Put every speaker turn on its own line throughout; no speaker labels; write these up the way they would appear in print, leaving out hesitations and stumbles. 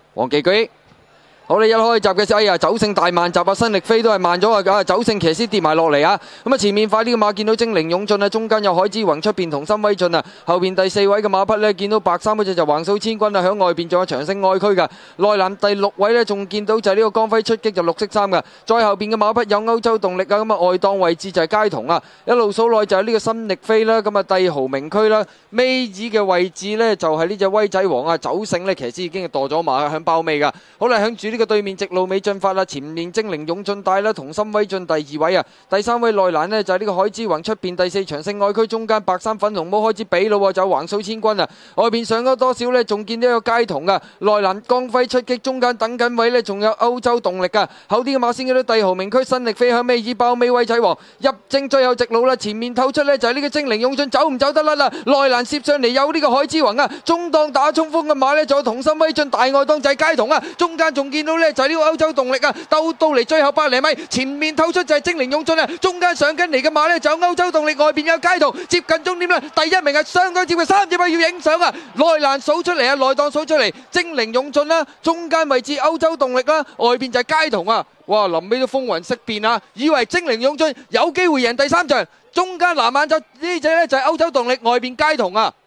黃記居。好啦，一開閘嘅時候，哎呀，走勝大慢閘啊，新力飛都係慢咗啊！走勝騎師跌埋落嚟啊！咁啊，前面快啲嘅馬見到精靈勇進啊，中間有海之宏，出邊同心威進啊，後邊第4位嘅馬匹呢，見到白衫嗰隻就橫掃千軍啊，響外邊仲有長勝愛區噶，內欄第6位呢，仲見到就係呢個光輝出擊就綠色衫噶，再後邊嘅馬匹有歐洲動力啊，咁啊外檔位置就係街童啊，一路數內就係呢個新力飛啦，咁啊帝豪名區啦，尾子嘅位置呢，就係呢隻威仔王啊，走勝呢，騎師已經係墮咗馬響包尾噶，好啦，響住呢個對面直路尾進發啦，前面精靈勇進帶啦，同心威進第2位啊，第3位內欄呢，就係呢個海之宏，出邊第4長勝愛區，中間白衫粉紅帽開始比咯，就橫掃千軍啊，外邊上咗多少呢？仲見到一個街童啊，內欄光輝出擊，中間等緊位呢，仲有歐洲動力啊，後啲嘅馬先見到帝豪名區新力飛向尾二包尾威仔王入正最後直路啦，前面透出呢，就係呢個精靈勇進，走唔走得甩啦？內欄攝上嚟有呢個海之宏啊，中檔打衝鋒嘅馬呢，仲有同心威進大外檔就係街童啊，中間仲見到呢，就係呢個歐洲動力啊，鬥到嚟最後100厘米，前面透出就係精靈勇進啊，中間上緊嚟嘅馬呢，就有歐洲動力，外邊有街童，接近終點啦，第1名係相當接近3隻馬要影相啊，內欄數出嚟啊，內檔數出嚟，精靈勇進啦，中間位置歐洲動力啦，外邊就係街童啊，哇，臨尾都風雲色變啊，以為精靈勇進有機會贏第3場，中間南眼就呢隻呢，就係歐洲動力，外邊街童啊。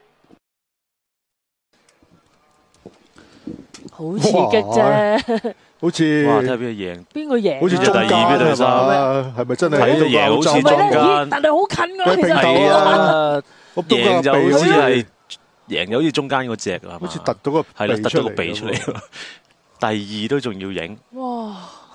好刺激啫！
好似
哇，睇下邊個贏，
邊個贏？
好似中間
第二邊
係嘛？係咪真係喺度
贏好似
歐洲
中間
咦但係好近㗎，其實
係啊，贏就好似
係
係贏就好似中間嗰隻啊，
好似突到個
係啦，突咗個
鼻
鼻出嚟，第2都仲要影，
哇！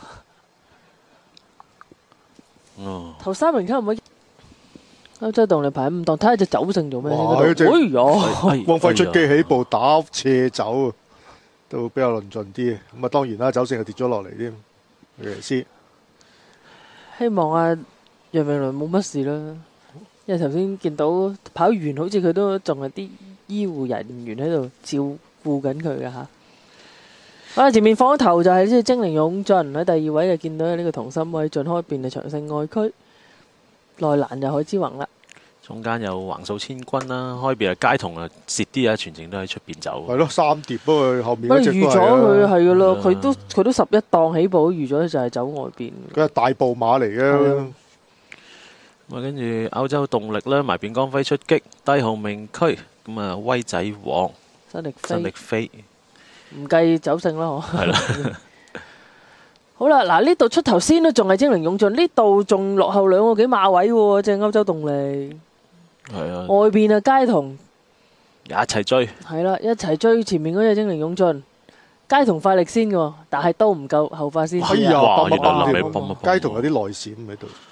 哦，
頭3名卡唔可以歐洲動力排5檔，睇下隻走勝做咩先。
哇嗰隻
哎呀！
光輝出機起步打斜走，都比較論盡啲。咁啊，當然啦，走勝就跌咗落嚟添。騎師
希望阿楊明倫冇乜事啦，因為頭先見到跑完好似佢都仲係啲醫護人員喺度照顧緊佢嘅嚇。好啦，前面放咗頭就係呢隻精靈勇進，喺第2位就見到呢個同心威進，開邊係長勝愛區，內欄就海之宏啦。
中間有橫掃千軍啦，開邊係街童啊，蝕啲啊，全程都喺出邊走。
係咯，3碟，不過後面
不過
嗰隻都
預咗佢
係
係噶咯，佢都11檔起步，預咗就係走外邊。
佢係大步馬嚟嘅。
咁啊，跟住歐洲動力啦，埋邊光輝出擊，帝豪名區，咁啊威仔王，新力飛，
唔計走勝啦，嗬。
係啦。
好啦，嗱呢度出頭先都仲係精靈勇進，呢度仲落後2個幾馬位喎，即係歐洲動力。
係啊，
外邊啊街童
一齊追，
係啦，一齊追前面嗰隻精靈勇進，街童快力先嘅喎，但係都唔夠後發先至啊。
哎呀，
哇
砰砰砰
原來臨尾
砰
砰砰砰
街童有啲內閃喺度。